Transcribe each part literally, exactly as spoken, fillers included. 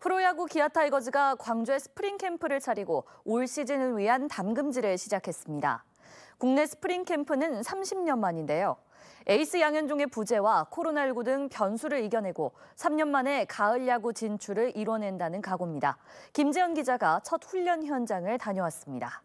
프로야구 기아 타이거즈가 광주에 스프링 캠프를 차리고 올 시즌을 위한 담금질을 시작했습니다. 국내 스프링 캠프는 삼십 년 만인데요. 에이스 양현종의 부재와 코로나십구 등 변수를 이겨내고 삼 년 만에 가을 야구 진출을 이뤄낸다는 각오입니다. 김재현 기자가 첫 훈련 현장을 다녀왔습니다.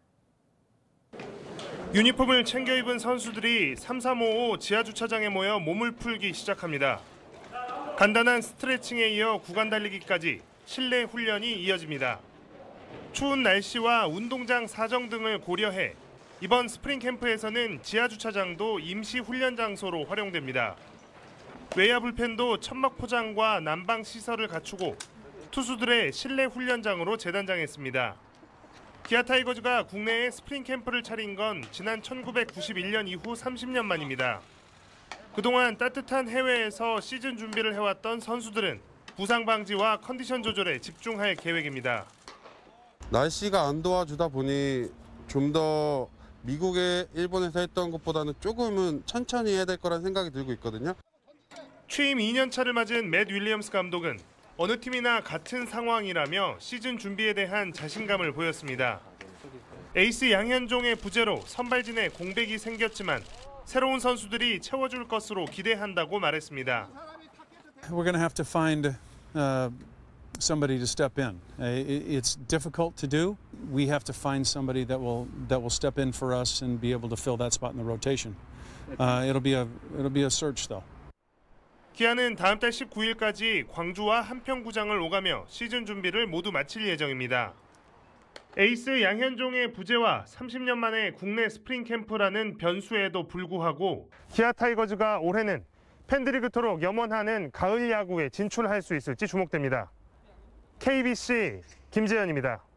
유니폼을 챙겨 입은 선수들이 삼삼오오 지하주차장에 모여 몸을 풀기 시작합니다. 간단한 스트레칭에 이어 구간 달리기까지 실내 훈련이 이어집니다. 추운 날씨와 운동장 사정 등을 고려해 이번 스프링 캠프에서는 지하주차장도 임시 훈련 장소로 활용됩니다. 외야 불펜도 천막 포장과 난방 시설을 갖추고 투수들의 실내 훈련장으로 재단장했습니다. 기아 타이거즈가 국내에 스프링 캠프를 차린 건 지난 천구백구십일 년 이후 삼십 년 만입니다. 그동안 따뜻한 해외에서 시즌 준비를 해왔던 선수들은 부상 방지와 컨디션 조절에 집중할 계획입니다. 날씨가 안 도와주다 보니 좀 더 미국에 일본에서 했던 것보다는 조금은 천천히 해야 될 거란 생각이 들고 있거든요. 취임 이 년 차를 맞은 맷 윌리엄스 감독은 어느 팀이나 같은 상황이라며 시즌 준비에 대한 자신감을 보였습니다. 에이스 양현종의 부재로 선발진에 공백이 생겼지만 새로운 선수들이 채워줄 것으로 기대한다고 말했습니다. We're going to have to find uh, somebody to step in. It's difficult to do. We have to find somebody that will that will step in for us and be able to fill that spot in the rotation. Uh, it'll be a it'll be a search though. 기아는 다음 달 십구 일까지 광주와 한평구장을 오가며 시즌 준비를 모두 마칠 예정입니다. 에이스 양현종의 부재와 삼십 년 만에 국내 스프링 캠프라는 변수에도 불구하고 기아 타이거즈가 올해는 팬들이 그토록 염원하는 가을 야구에 진출할 수 있을지 주목됩니다. 케이비씨 김재현입니다.